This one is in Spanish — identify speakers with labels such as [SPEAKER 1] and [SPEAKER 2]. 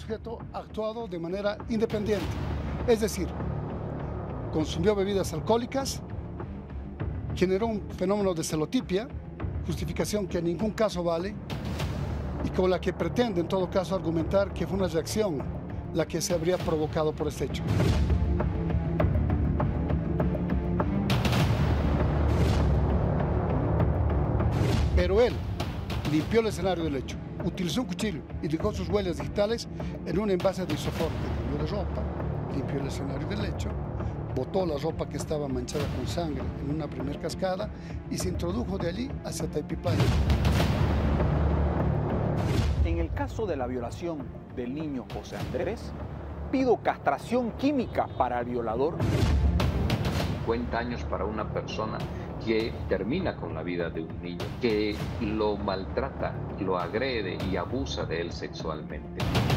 [SPEAKER 1] sujeto ha actuado de manera independiente, es decir, consumió bebidas alcohólicas, generó un fenómeno de celotipia, justificación que en ningún caso vale y con la que pretende en todo caso argumentar que fue una reacción la que se habría provocado por este hecho. Pero él limpió el escenario del hecho, utilizó un cuchillo y dejó sus huellas digitales en un envase de isopor que cambió de ropa, limpió el escenario del hecho, botó la ropa que estaba manchada con sangre en una primera cascada y se introdujo de allí hacia Taipipay.
[SPEAKER 2] En el caso de la violación del niño José Andrés, pido castración química para el violador.
[SPEAKER 3] 50 años para una persona que termina con la vida de un niño, que lo maltrata, lo agrede y abusa de él sexualmente.